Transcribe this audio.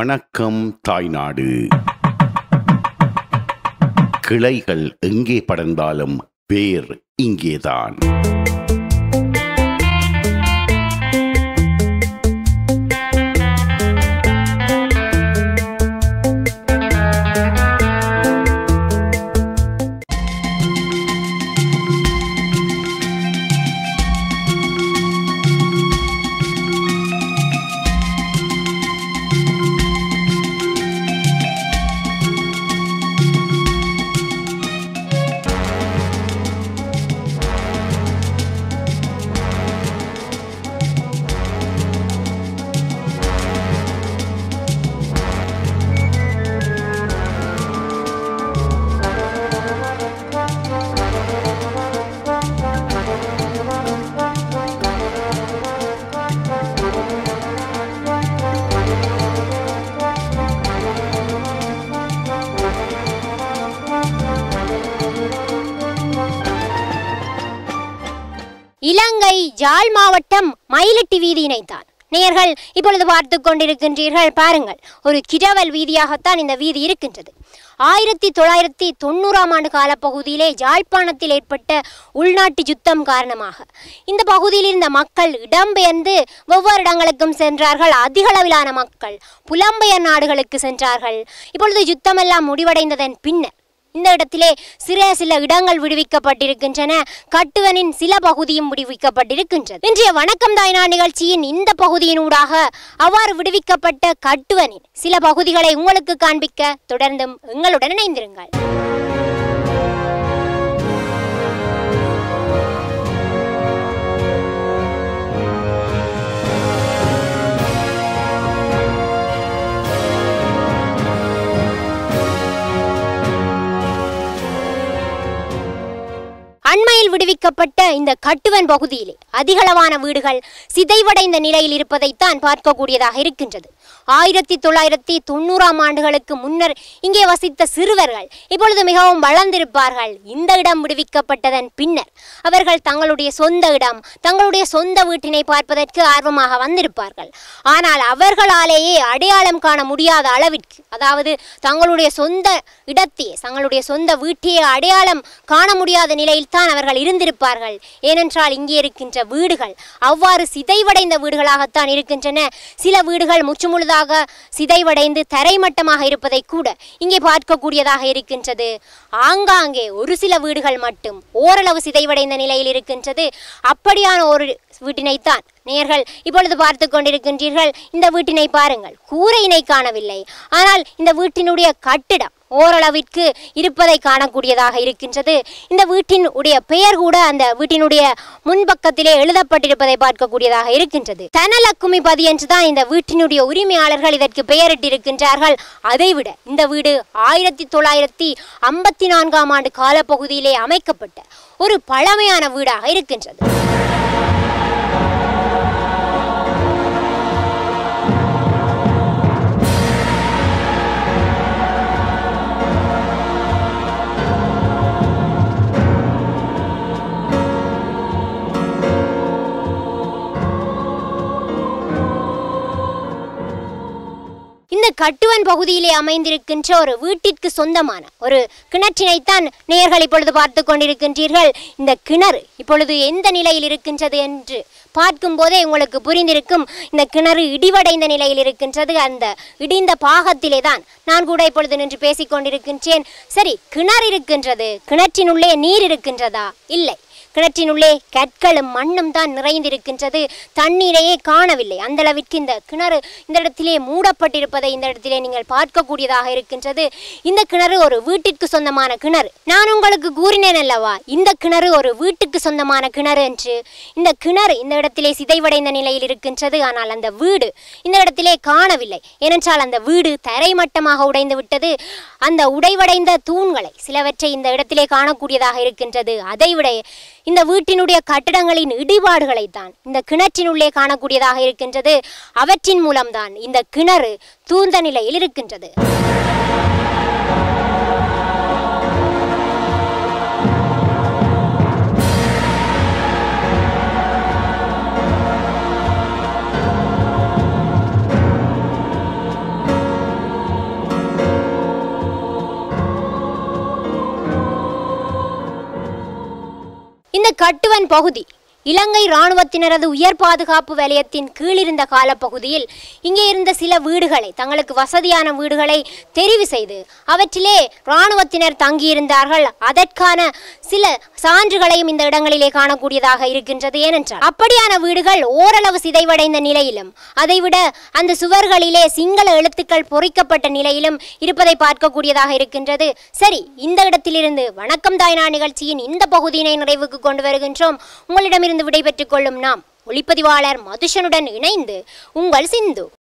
வணக்கம் தாய்நாடு. கிளைகள் எங்கே படர்ந்தாலும் வேர் இங்கேதான். இலங்கை ஜாழ் மாவட்டம் மயிலிட்டி வீதியினைத்தான் நேயர்கள் இப்பொழுது பார்த்து கொண்டிருக்கின்றீர்கள். பாருங்கள், ஒரு கிழவல் வீதியாகத்தான் இந்த வீதி இருக்கின்றது. 1990ஆம் ஆண்டு காலப்பகுதியிலே யாழ்ப்பாணத்தில் ஏற்பட்ட உள்நாட்டு யுத்தம் காரணமாக இந்த பகுதியில் இருந்த மக்கள் இடம்பெயர்ந்து வெவ்வேறு இடங்களுக்கும் சென்றார்கள். அதிக அளவிலான மக்கள் புலம்பெயர் நாடுகளுக்கு சென்றார்கள். இப்பொழுது யுத்தமெல்லாம் முடிவடைந்ததன் பின்னர் இந்த இடத்திலே சில இடங்கள் விடுவிக்கப்பட்டிருக்கின்றன. கட்டுவனின் சில பகுதியும் விடுவிக்கப்பட்டிருக்கின்றது. இன்றைய வணக்கம் தாய்நாடு நிகழ்ச்சியின் இந்த பகுதியினூடாக அவ்வாறு விடுவிக்கப்பட்ட கட்டுவனின் சில பகுதிகளை உங்களுக்கு காண்பிக்க தொடர்ந்தும் எங்களுடன் இணைந்திருங்கள். அண்மையில் விடுவிக்கப்பட்ட இந்த கட்டுவன் பகுதியிலே அதிகளவான வீடுகள் சிதைவடைந்த நிலையில் இருப்பதைத்தான் பார்க்கக்கூடியதாக இருக்கின்றது. 1990ஆம் ஆண்டுகளுக்கு முன்னர் இங்கே வசித்த சிறுவர்கள் இப்பொழுது மிகவும் வளர்ந்திருப்பார்கள். இந்த இடம் விடுவிக்கப்பட்டதன் பின்னர் அவர்கள் தங்களுடைய சொந்த இடம், தங்களுடைய சொந்த வீட்டினை பார்ப்பதற்கு ஆர்வமாக வந்திருப்பார்கள். ஆனால் அவர்களாலேயே அடையாளம் காண முடியாத அளவிற்கு, அதாவது தங்களுடைய சொந்த இடத்தையே, தங்களுடைய சொந்த வீட்டையே அடையாளம் காண முடியாத நிலையில் தான் அவர்கள் இருந்திருப்பார்கள். ஏனென்றால் இங்கே இருக்கின்ற வீடுகள் அவ்வாறு சிதைவடைந்த வீடுகளாகத்தான் இருக்கின்றன. சில வீடுகள் முற்றுமுழுதாக சிதைவடைந்து தரைமட்டமாக இருப்பதை கூட இங்கே பார்க்கக்கூடியதாக இருக்கின்றது. ஆங்காங்கே ஒரு சில வீடுகள் மட்டும் ஓரளவு சிதைவடைந்த நிலையில் இருக்கின்றது. அப்படியான ஒரு வீட்டினைத்தான் நேயர்கள் இப்பொழுது பார்த்து கொண்டிருக்கின்றீர்கள். இந்த வீட்டினை பாருங்கள், கூரையினை காணவில்லை, ஆனால் இந்த வீட்டினுடைய கட்டிடம் ஓரளவிற்கு இருப்பதை காணக்கூடியதாக இருக்கின்றது. இந்த வீட்டின் உடைய பெயர் கூட அந்த வீட்டினுடைய முன்பக்கத்திலே எழுதப்பட்டிருப்பதை பார்க்கக்கூடியதாக இருக்கின்றது. தனலக்குமி பதி என்றுதான் இந்த வீட்டினுடைய உரிமையாளர்கள் இதற்கு பெயரிட்டிருக்கின்றார்கள். அதைவிட இந்த வீடு 1954ஆம் ஆண்டு காலப்பகுதியிலே அமைக்கப்பட்ட ஒரு பழமையான வீடாக இருக்கின்றது. இந்த கட்டுவன் பகுதியிலே அமைந்திருக்கின்ற ஒரு வீட்டிற்கு சொந்தமான ஒரு கிணற்றினைத்தான் நேயர்கள் இப்பொழுது பார்த்து கொண்டிருக்கின்றீர்கள். இந்த கிணறு இப்பொழுது எந்த நிலையில் இருக்கின்றது என்று பார்க்கும் போதே உங்களுக்கு புரிந்திருக்கும். இந்த கிணறு இடிவடைந்த நிலையில் இருக்கின்றது. அந்த இடிந்த பாகத்திலே தான் நான் கூட இப்பொழுது நின்று பேசிக் கொண்டிருக்கின்றேன். சரி, கிணறு இருக்கின்றது, கிணற்றினுள்ளே நீர் இருக்கின்றதா? இல்லை, கிணற்றினுள்ளே கற்களும் மண்ணும் தான் நிறைந்திருக்கின்றது. தண்ணீரையே காணவில்லை. அந்த அளவிற்கு இந்த கிணறு இந்த இடத்திலே மூடப்பட்டிருப்பதை இந்த இடத்திலே நீங்கள் பார்க்கக்கூடியதாக இருக்கின்றது. இந்த கிணறு ஒரு வீட்டிற்கு சொந்தமான கிணறு. நான் உங்களுக்கு கூறினேன் அல்லவா, இந்த கிணறு ஒரு வீட்டுக்கு சொந்தமான கிணறு என்று. இந்த கிணறு இந்த இடத்திலே சிதைவடைந்த நிலையில் இருக்கின்றது. ஆனால் அந்த வீடு இந்த இடத்திலே காணவில்லை. ஏனென்றால் அந்த வீடு தரைமட்டமாக உடைந்து விட்டது. அந்த உடைவடைந்த தூண்களை சிலவற்றை இந்த இடத்திலே காணக்கூடியதாக இருக்கின்றது. அதைவிட இந்த வீட்டினுடைய கட்டடங்களின் இடிபாடுகளைத்தான் இந்த கிணற்றினுள்ளே காணக்கூடியதாக இருக்கின்றது. அவற்றின் மூலம்தான் இந்த கிணறு தூர்ந்த நிலையில் இருக்கின்றது. கட்டுவன் பகுதி இலங்கை இராணுவத்தினரது உயர் பாதுகாப்பு வலயத்தின் கீழிருந்த காலப்பகுதியில் இங்கே இருந்த சில வீடுகளை, தங்களுக்கு வசதியான வீடுகளை தெரிவு செய்து அவற்றிலே இராணுவத்தினர் தங்கியிருந்தார்கள். அதற்கான சில சான்றுகளையும் இந்த இடங்களிலே காணக்கூடியதாக இருக்கின்றது. ஏனென்றால் அப்படியான வீடுகள் ஓரளவு சிதைவடைந்த நிலையிலும், அதைவிட அந்த சுவர்களிலே சிங்கள எழுத்துக்கள் பொறிக்கப்பட்ட நிலையிலும் இருப்பதை பார்க்கக்கூடியதாக இருக்கின்றது. சரி, இந்த இடத்திலிருந்து வணக்கம் தாய்நாடு நிகழ்ச்சியின் இந்த பகுதியினை நிறைவுக்கு கொண்டு வருகின்றோம். உங்களிடமிருந்து விடைபெற்றுக் கொள்ளும் நாம் ஒளிப்பதிவாளர் மதுஷனுடன் இணைந்து உங்கள் சிந்து.